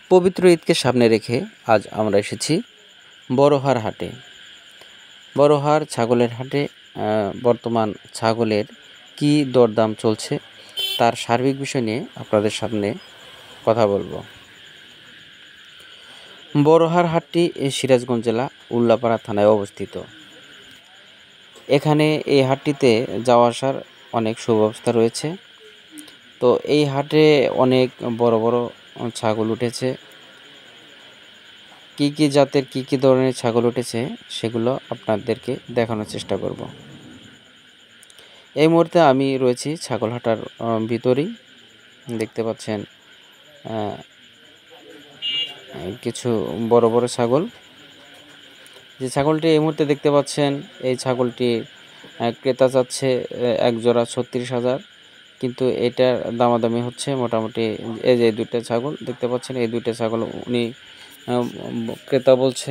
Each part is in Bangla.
পবিত্র ঈদকে সামনে রেখে আজ আমরা এসেছি বড়হার হাটে। বড়হার ছাগলের হাটে বর্তমান ছাগলের কি দরদাম চলছে তার সার্বিক বিষয় নিয়ে আপনাদের সামনে কথা বলবো। বড়হার হাটটি সিরাজগঞ্জ জেলা উল্লাপাড়া থানায় অবস্থিত। এখানে এই হাটটিতে যাওয়া আসার অনেক সুব্যবস্থা রয়েছে। তো এই হাটে অনেক বড় বড় ছাগল উঠেছে। কি কি জাতের কি ধরনের ছাগল উঠেছে সেগুলো আপনাদেরকে দেখানোর চেষ্টা করব। এই মুহূর্তে আমি রয়েছি ছাগল হাটার ভিতরেই। দেখতে পাচ্ছেন কিছু বড় বড় ছাগল। যে ছাগলটি এই মুহূর্তে দেখতে পাচ্ছেন, এই ছাগলটি ক্রেতা চাচ্ছে এক জোড়া 36,000, কিন্তু এটার দামাদামি হচ্ছে মোটামুটি। এই যে দুইটা ছাগল দেখতে পাচ্ছেন, এই দুইটা ছাগল উনি ক্রেতা বলছে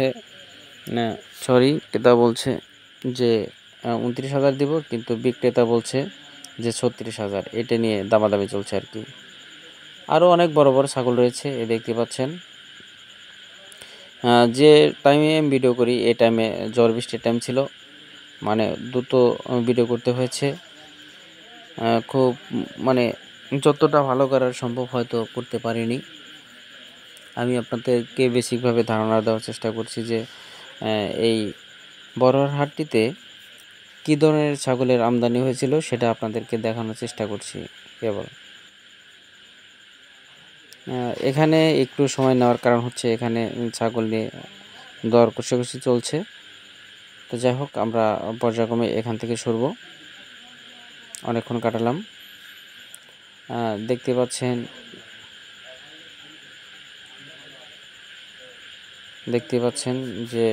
যে 29,000 দিব, কিন্তু বিক্রেতা বলছে যে 36,000। এটা নিয়ে দামাদামি চলছে আর কি। আরও অনেক বড় বড় ছাগল রয়েছে। এ দেখতে পাচ্ছেন, যে টাইমে আমি ভিডিও করি এই টাইমে ঝড় বৃষ্টির টাইম ছিল, মানে দ্রুত ভিডিও করতে হয়েছে। খুব যতটা ভালো করার সম্ভব হয়তো করতে পারিনি। আমি আপনাদেরকে বেসিকভাবে ধারণা দেওয়ার চেষ্টা করছি যে এই বড়হার হাটটিতে কী ধরনের ছাগলের আমদানি হয়েছিল সেটা আপনাদেরকে দেখানোর চেষ্টা করছি কেবল। এখানে একটু সময় নেওয়ার কারণ হচ্ছে এখানে ছাগল নিয়ে দর কষাকষি চলছে। তো যাই হোক, আমরা পর্যায়ক্রমে এখান থেকে সরব। অনেকক্ষণ কাটালাম। দেখতে পাচ্ছেন যে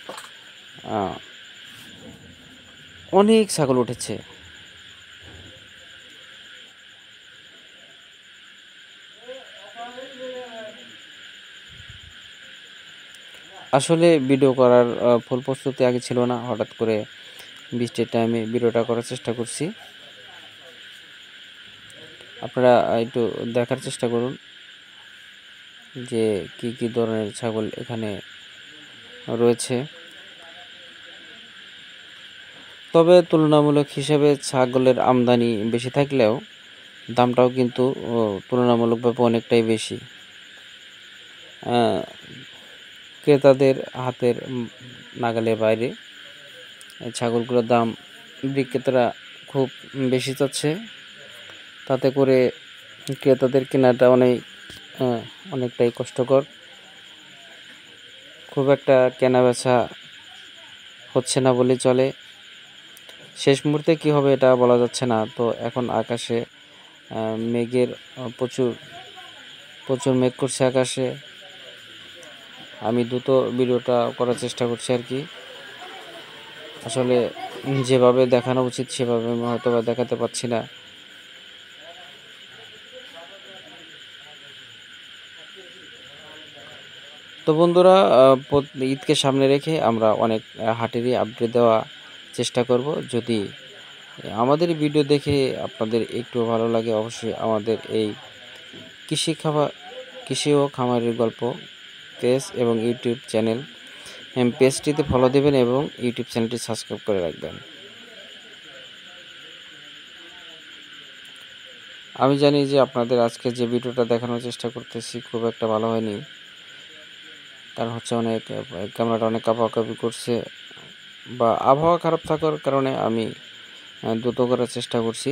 অনেক ছাগল উঠেছে। আসলে ভিডিও করার ফুল প্রস্তুতি আগে ছিল না, হঠাৎ করে বৃষ্টির টাইমে ভিডিওটা করার চেষ্টা করছি। আপনারা একটু দেখার চেষ্টা করুন যে কি ধরনের ছাগল এখানে রয়েছে। তবে তুলনামূলক হিসেবে ছাগলের আমদানি বেশি থাকলেও দামটাও কিন্তু তুলনামূলকভাবে অনেকটাই বেশি। ক্রেতাদের হাতের নাগালের বাইরে ছাগলগুলোর দাম বিক্রেতারা খুব বেশি চাচ্ছে। তাতে করে ক্রেতাদের কেনাটা অনেকটাই কষ্টকর। খুব একটা কেনাবেচা হচ্ছে না বলে চলে। শেষ মুহূর্তে কি হবে এটা বলা যাচ্ছে না। তো এখন আকাশে মেঘের প্রচুর মেঘ করছে আকাশে। আমি দ্রুত ভিডিওটা করার চেষ্টা করছি আর কি। আসলে যেভাবে দেখানো উচিত সেভাবে হয়তো বা দেখাতে পারছি না। তো বন্ধুরা, ঈদকে সামনে রেখে আমরা অনেক হাটেরই আপডেট দেওয়া চেষ্টা করব। যদি আমাদের ভিডিও দেখে আপনাদের একটু ভালো লাগে, অবশ্যই আমাদের এই কৃষি ও খামারের গল্প পেজ এবং ইউটিউব চ্যানেল পেজটিতে ফলো দেবেন এবং ইউটিউব চ্যানেলটি সাবস্ক্রাইব করে রাখবেন। আমি জানি যে আপনাদের আজকে যে ভিডিওটা দেখানোর চেষ্টা করতেছি খুব একটা ভালো হয়নি, কারণ হচ্ছে ক্যামেরাটা অনেক কাঁপাকাঁপি করছে, বা আবহাওয়া খারাপ থাকার কারণে আমি দ্রুত করার চেষ্টা করছি।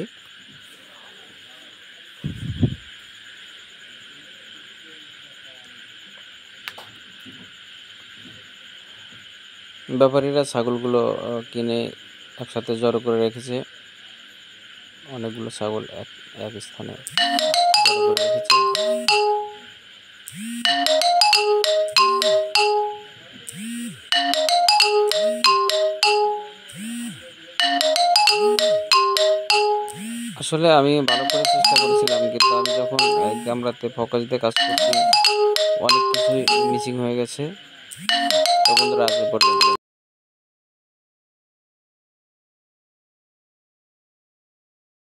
ব্যাপারীরা ছাগলগুলো কিনে একসাথে জড়ো করে রেখেছে। অনেকগুলো ছাগল এক স্থানে জড়ো করে রেখেছে। আসলে আমি ভালো করে চেষ্টা করেছিলাম, কিন্তু আমি যখন ক্যামেরাতে ফোকাস দিয়ে কাজ করছি অনেক কিছুই মিসিং হয়ে গেছে। তো বন্ধুরা, আজ পর্যন্ত।